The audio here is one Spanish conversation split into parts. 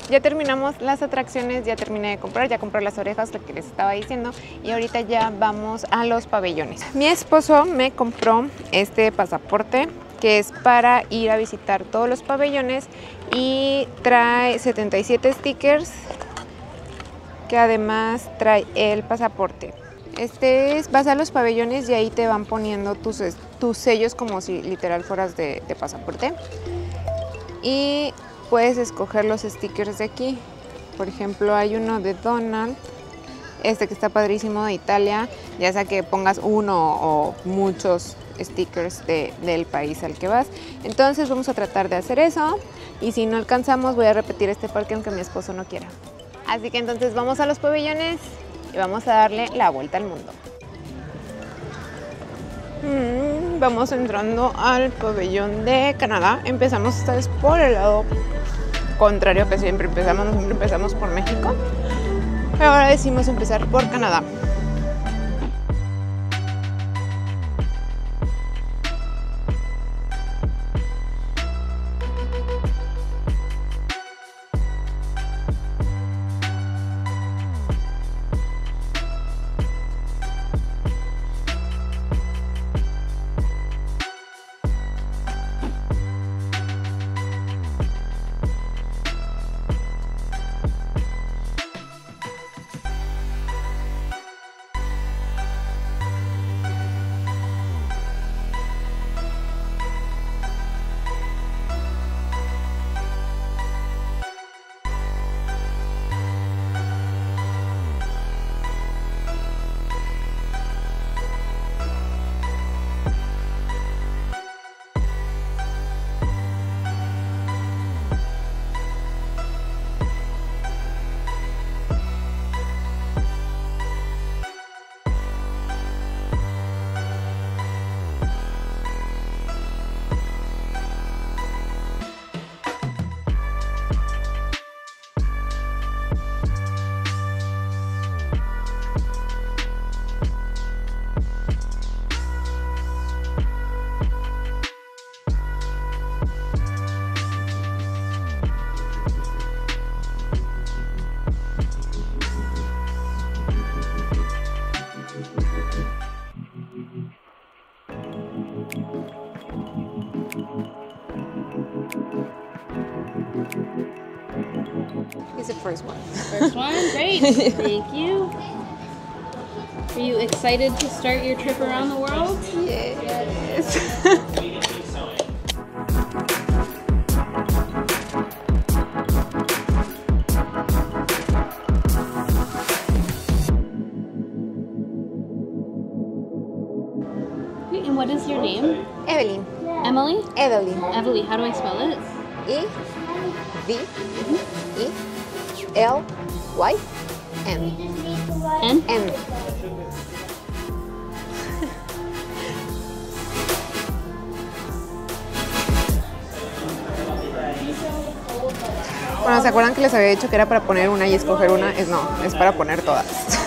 Ya terminamos las atracciones, ya terminé de comprar, ya compré las orejas, lo que les estaba diciendo, y ahorita ya vamos a los pabellones. Mi esposo me compró este pasaporte que es para ir a visitar todos los pabellones y trae 77 stickers que además trae el pasaporte. Vas a los pabellones y ahí te van poniendo tus sellos como si literal fueras de pasaporte. Y puedes escoger los stickers de aquí. Por ejemplo, hay uno de Donald, este que está padrísimo, de Italia, ya sea que pongas uno o muchos stickers del país al que vas. Entonces vamos a tratar de hacer eso, y si no alcanzamos voy a repetir este parque aunque mi esposo no quiera. Así que entonces vamos a los pabellones y vamos a darle la vuelta al mundo. Vamos entrando al pabellón de Canadá. Empezamos esta vez por el lado contrario que siempre empezamos por México. Pero ahora decidimos empezar por Canadá. He's the first one. First one, great. Thank you. Are you excited to start your trip around the world? Yes. And what is your name? Evelyn. Emily? Evelyn. Evelyn, how do I spell it? E-V-E-L-Y-N. N? N. Bueno, ¿se acuerdan que les había dicho que era para poner una y escoger una? No, es para poner todas.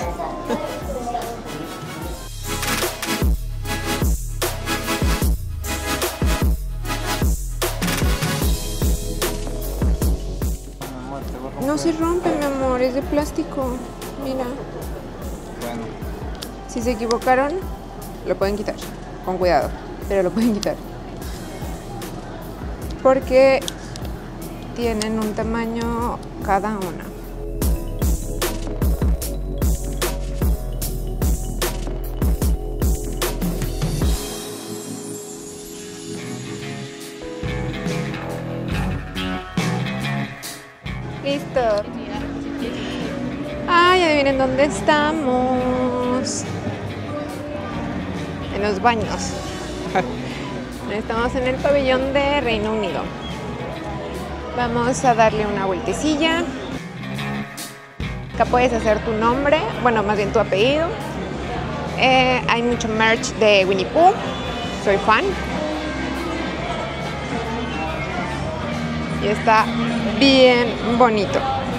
No se rompe, mi amor, es de plástico. Mira. Bueno. Si se equivocaron, lo pueden quitar. Con cuidado, pero lo pueden quitar. Porque tienen un tamaño cada una. Listo. Ay, adivinen dónde estamos. En los baños. Estamos en el pabellón de Reino Unido. Vamos a darle una vueltecilla. Acá puedes hacer tu nombre, bueno, más bien tu apellido. Hay mucho merch de Winnie Pooh. Soy fan. Y está bien bonito.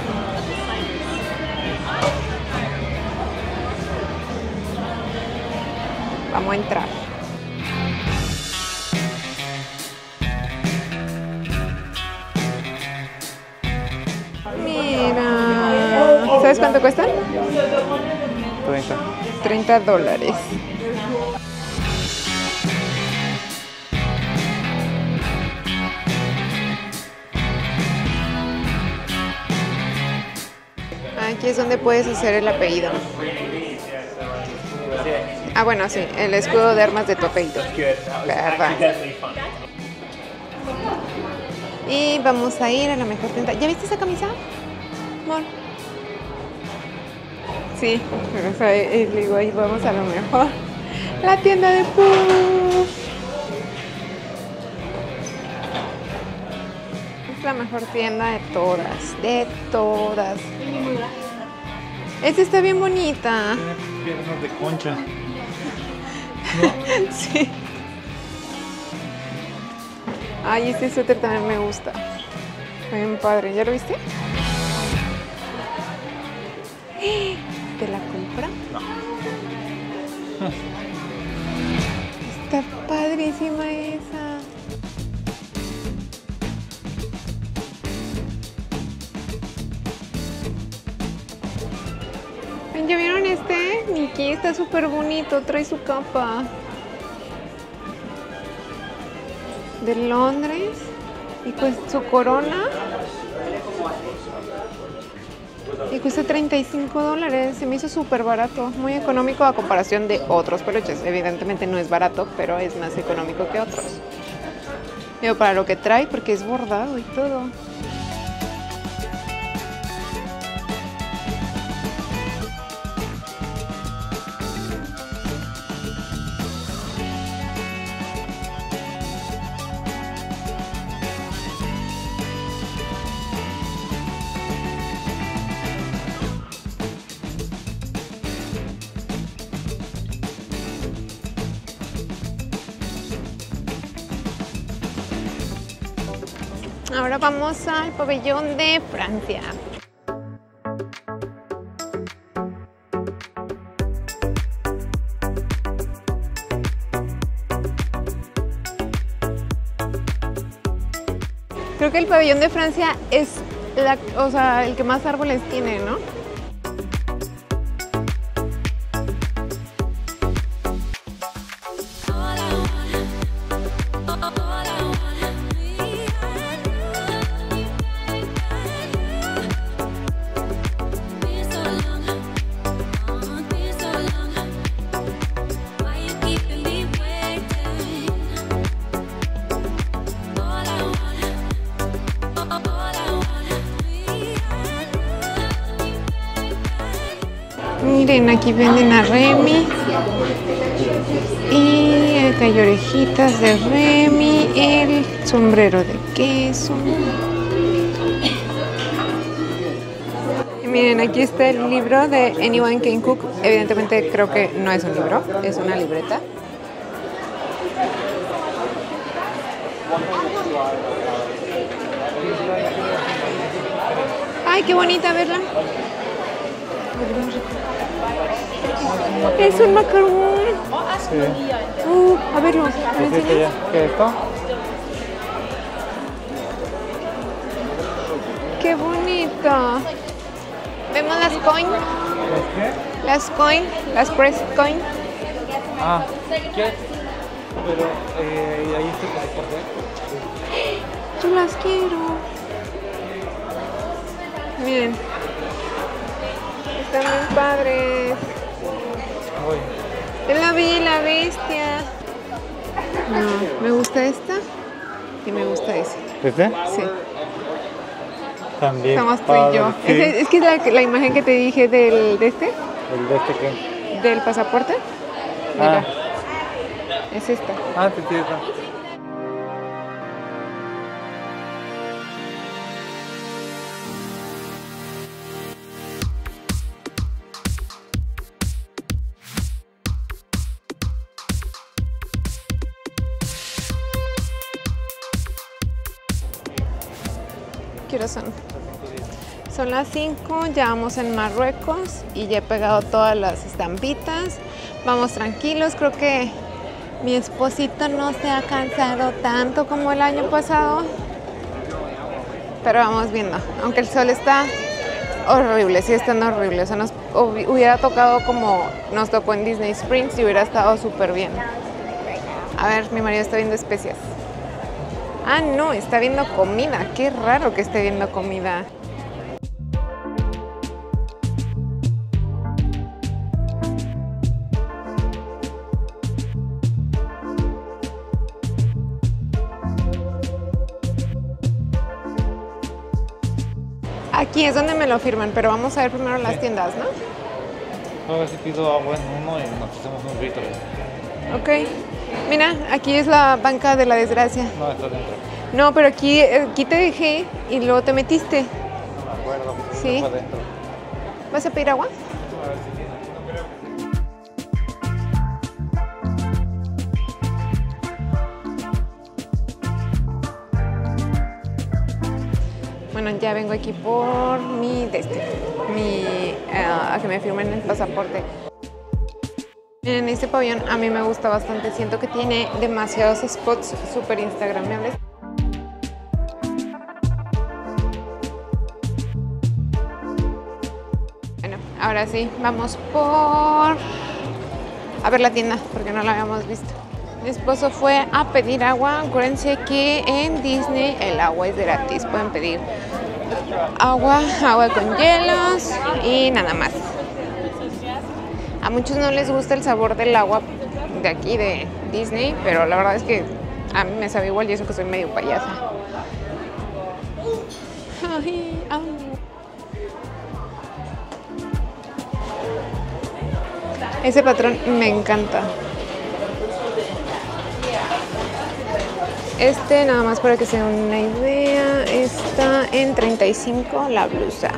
Vamos a entrar. Mira. ¿Sabes cuánto cuestan? 30. $30. Aquí es donde puedes hacer el apellido. Ah, bueno, sí, el escudo de armas de tu apellido. ¿Verdad? Y vamos a ir a la mejor tienda. ¿Ya viste esa camisa, amor? Sí, o sea, digo, ahí vamos a lo mejor. La tienda de Puff. Es la mejor tienda de todas, de todas. Esta está bien bonita. Tiene piernas de concha. Sí. Ay, este suéter también me gusta. Está bien padre. ¿Ya lo viste? ¿Te la compra? No. Está padrísima esa. Ay, ¿ya vieron este? Mickey está súper bonito. Trae su capa. De Londres. Y pues su corona. Y cuesta $35. Se me hizo súper barato. Muy económico a comparación de otros peluches. Evidentemente no es barato, pero es más económico que otros. Digo, para lo que trae, porque es bordado y todo. Ahora vamos al pabellón de Francia. Creo que el pabellón de Francia es el que más árboles tiene, ¿no? Miren, aquí venden a Remy. Y acá hay orejitas de Remy, el sombrero de queso. Y miren, aquí está el libro de Anyone Can Cook. Evidentemente creo que no es un libro, es una libreta. Ay, qué bonita verla. Es un macarón. Sí. A verlo. ¿Me ¿Qué es esto enseñas? ya? ¿Qué es esto? Qué bonito. Vemos las coin. ¿Es qué? Las coin, las pressed coin. Ah, ¿qué? Pero ahí está el pasaporte. Yo las quiero. Miren. Están bien padres. Voy. Es la Bella y la Bestia. No, me gusta esta y me gusta esa. ¿Este? Sí. También. Somos tú y yo. Sí. Es que la imagen que te dije de ¿El de este qué? del pasaporte. Mira. Ah. Es esta. Ah, te tienes. ¿Qué hora son? Son las 5, ya vamos en Marruecos y ya he pegado todas las estampitas. Vamos tranquilos, creo que mi esposito no se ha cansado tanto como el año pasado. Pero vamos viendo. Aunque el sol está horrible, sí están horribles. O sea, nos hubiera tocado como nos tocó en Disney Springs y hubiera estado súper bien. A ver, mi marido está viendo especias. Ah, no, está viendo comida. Qué raro que esté viendo comida. Aquí es donde me lo firman, pero vamos a ver primero las tiendas, ¿no? A ver si pido agua en uno y nos hacemos un grito. Ok. Mira, aquí es la banca de la desgracia. No, está dentro. No, pero aquí te dejé y luego te metiste. No me acuerdo. Sí. Está adentro. ¿Vas a pedir agua? A ver si tiene. No creo. Bueno, ya vengo aquí por a que me firmen el pasaporte. En este pabellón a mí me gusta bastante, siento que tiene demasiados spots súper instagramables. Bueno, ahora sí, vamos a ver la tienda, porque no la habíamos visto. Mi esposo fue a pedir agua. Acuérdense que en Disney el agua es gratis. Pueden pedir agua con hielos y nada más. A muchos no les gusta el sabor del agua de aquí de Disney, pero la verdad es que a mí me sabe igual y eso que soy medio payasa. Ay, ay. Ese patrón me encanta. Este, nada más para que se den una idea, está en $35 la blusa.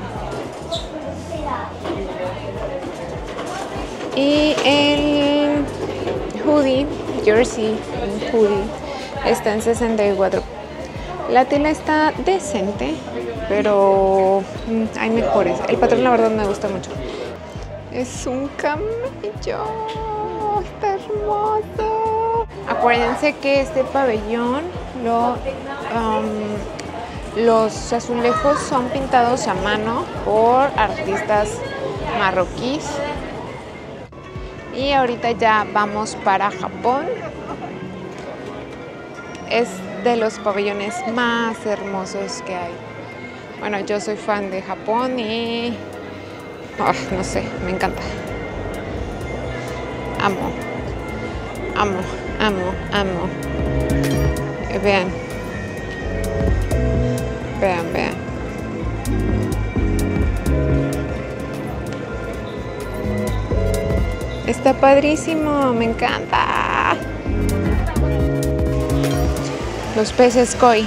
Y el hoodie, jersey, hoodie, está en $64. La tela está decente, pero hay mejores. El patrón la verdad me gusta mucho. Es un camello, está hermoso. Acuérdense que este pabellón, los azulejos son pintados a mano por artistas marroquíes. Y ahorita ya vamos para Japón. Es de los pabellones más hermosos que hay. Bueno, yo soy fan de Japón y no sé, me encanta. Amo. Vean. Está padrísimo, me encanta. Los peces koi.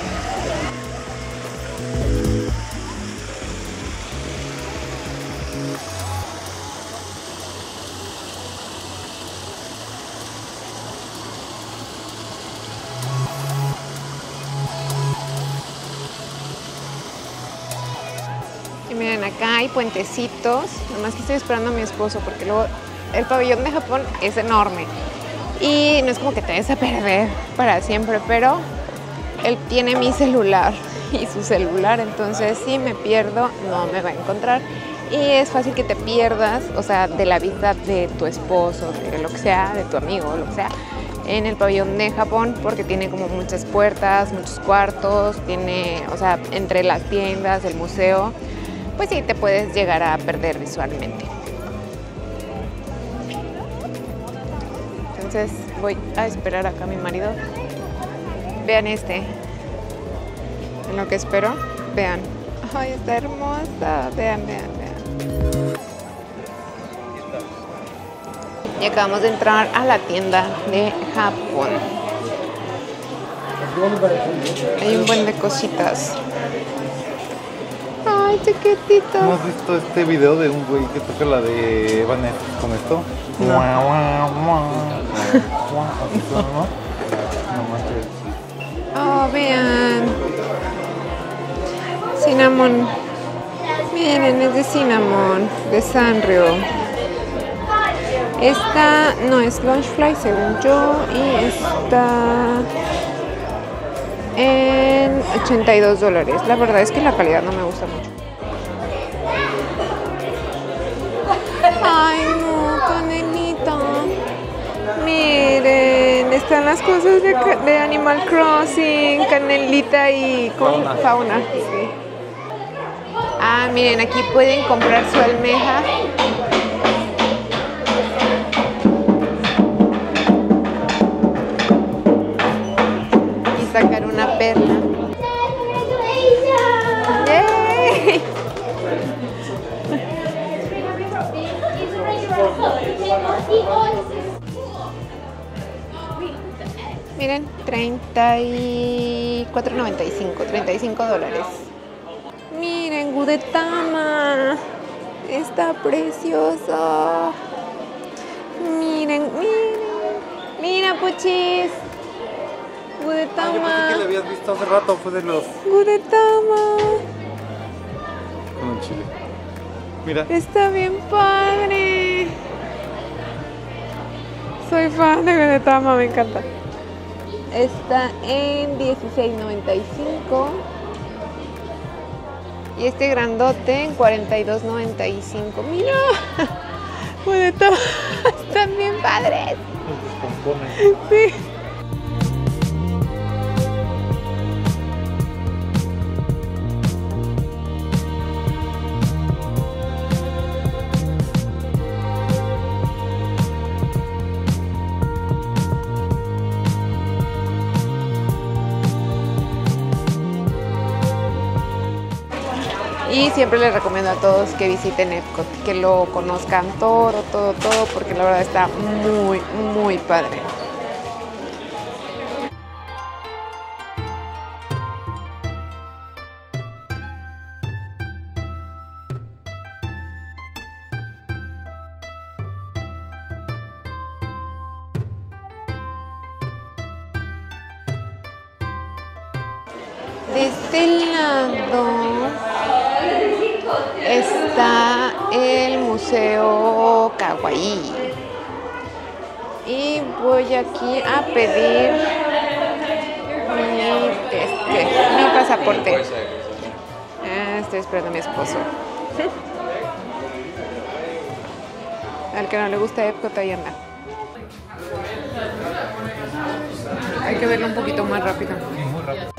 Y miren, acá hay puentecitos. Nomás que estoy esperando a mi esposo porque luego el pabellón de Japón es enorme. Y no es como que te vayas a perder para siempre, pero él tiene mi celular y su celular, entonces si me pierdo no me va a encontrar. Y es fácil que te pierdas, o sea, de la vista de tu esposo, de lo que sea, de tu amigo, lo que sea, en el pabellón de Japón, porque tiene como muchas puertas, muchos cuartos, tiene, o sea, entre las tiendas, el museo, pues sí, te puedes llegar a perder visualmente. Entonces voy a esperar acá a mi marido. Vean este. En lo que espero, vean. Ay, está hermosa. Vean. Y acabamos de entrar a la tienda de Japón. Hay un buen de cositas. Ay, chiquitito. ¿No has visto este video de un güey que toca la de Evanescence con esto? No. No manches. Oh, vean. Cinnamon. Miren, es de Cinnamon, de Sanrio. Esta no es Launchfly según yo. Y esta en $82. La verdad es que la calidad no me gusta mucho. Ay, no, Canelita. Miren, están las cosas de Animal Crossing, Canelita y fauna. Sí. Ah, miren, aquí pueden comprar su almeja. Y sacar una perla. ¡Yay! Miren, $34.95, $35. Miren, Gudetama. Está precioso. Miren, miren. Mira, Puchis. Gudetama. Yo pensé que lo habías visto hace rato, fue de los... Gudetama. Con un chile. Mira. Está bien padre. Soy fan de Gudetama, me encanta. Está en $16.95. Y este grandote en $42.95. ¡Mira! Gudetama, están bien padres. Se descomponen. Sí. Y siempre les recomiendo a todos que visiten Epcot, que lo conozcan todo, porque la verdad está muy, muy padre. De este lado está el Museo Kawaii. Y voy aquí a pedir mi pasaporte. Estoy esperando a mi esposo. Al que no le gusta Epcot, ahí anda. Hay que verlo un poquito más rápido. Muy rápido.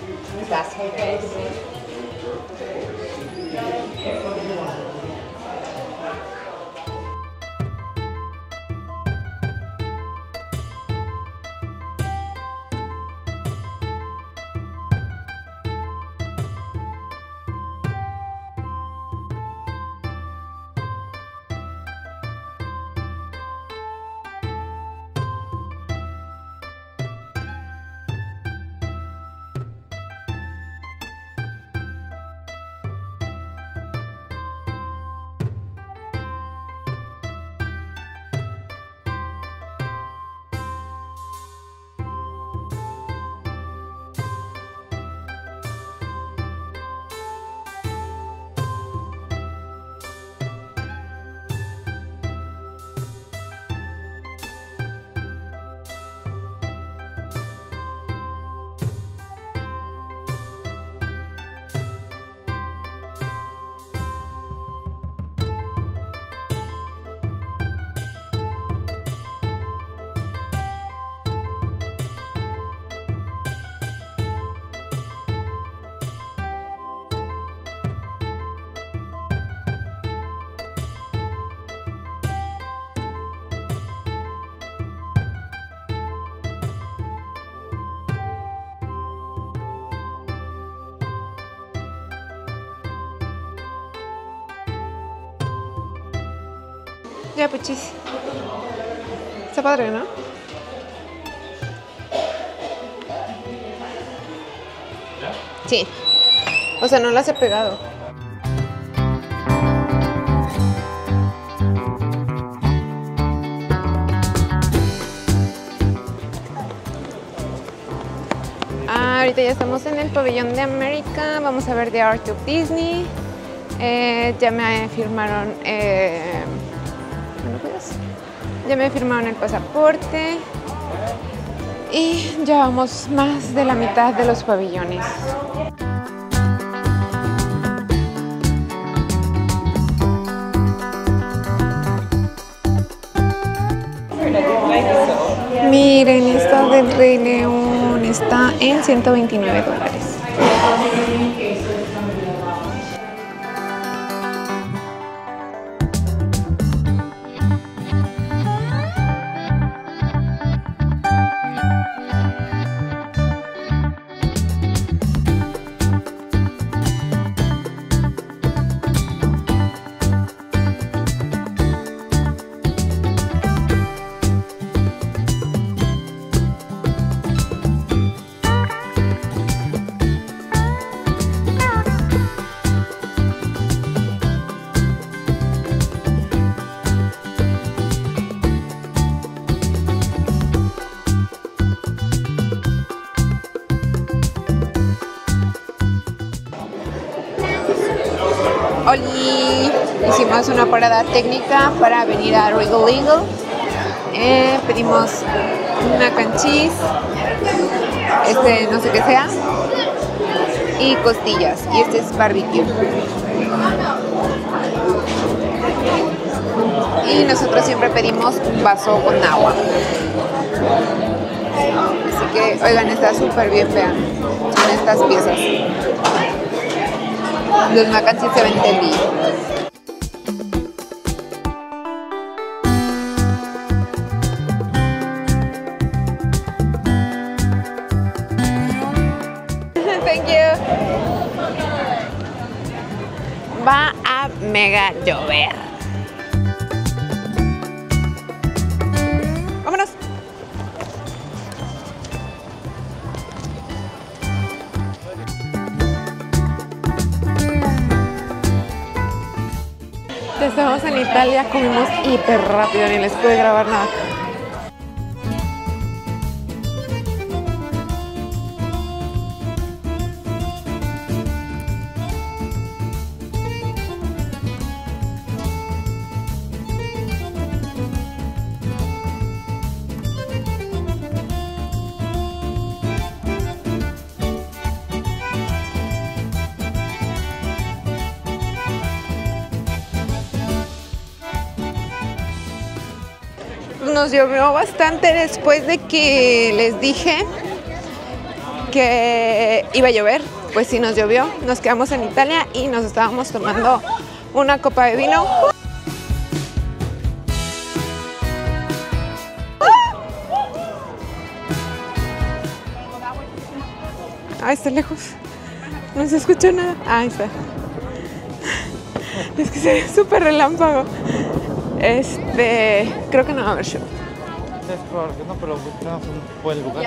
Ya, Puchis. Está padre, ¿no? Sí. O sea, no las he pegado. Ahorita ya estamos en el pabellón de América. Vamos a ver The Art of Disney. Ya me firmaron... ¿me lo cuidas? Ya me firmaron el pasaporte. Y llevamos más de la mitad de los pabellones. Miren, esta del Rey León está en $129. Oli, hicimos una parada técnica para venir a Regal Eagle. Pedimos una canchis, no sé qué sea, y costillas, y este es barbecue. Y nosotros siempre pedimos un vaso con agua. Así que, oigan, está súper bien, vean, son estas piezas. Los mac and cheese se ven deli. Thank you. Va a mega llover. Vámonos. Estábamos en Italia, comimos hiper rápido, ni les pude grabar nada. Nos llovió bastante después de que les dije que iba a llover. Pues sí, nos llovió. Nos quedamos en Italia y nos estábamos tomando una copa de vino. Ah, está lejos. No se escucha nada. Ah, ahí está. Es que se ve súper relámpago. Creo que no va a haber show. Es probable que no, pero buscamos un buen lugar.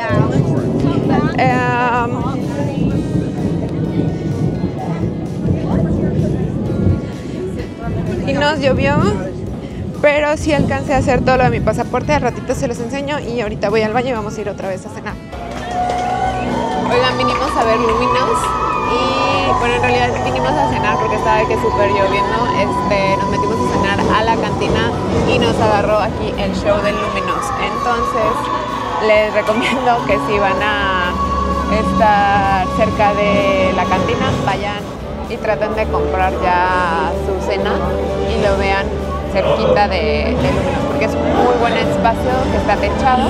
Y nos llovió, pero sí alcancé a hacer todo lo de mi pasaporte. Al ratito se los enseño y ahorita voy al baño y vamos a ir otra vez a cenar. Oigan, vinimos a ver Luminos y bueno, en realidad vinimos a cenar porque estaba de que súper lloviendo. Nos metimos a cenar a la cantina y nos agarró aquí el show de Luminos. Entonces les recomiendo que si van a estar cerca de la cantina, vayan y traten de comprar ya su cena y lo vean cerquita de Luminos, porque es un muy buen espacio que está techado.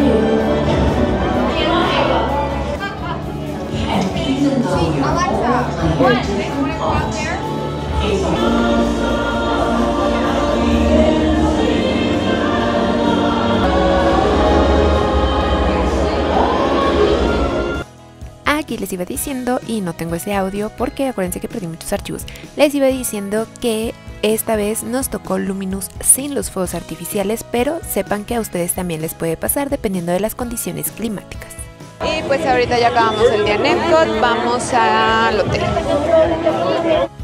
Aquí les iba diciendo, y no tengo ese audio porque acuérdense que perdí muchos archivos, les iba diciendo que esta vez nos tocó Luminous sin los fuegos artificiales, pero sepan que a ustedes también les puede pasar dependiendo de las condiciones climáticas. Y pues ahorita ya acabamos el día en Epcot, vamos al hotel.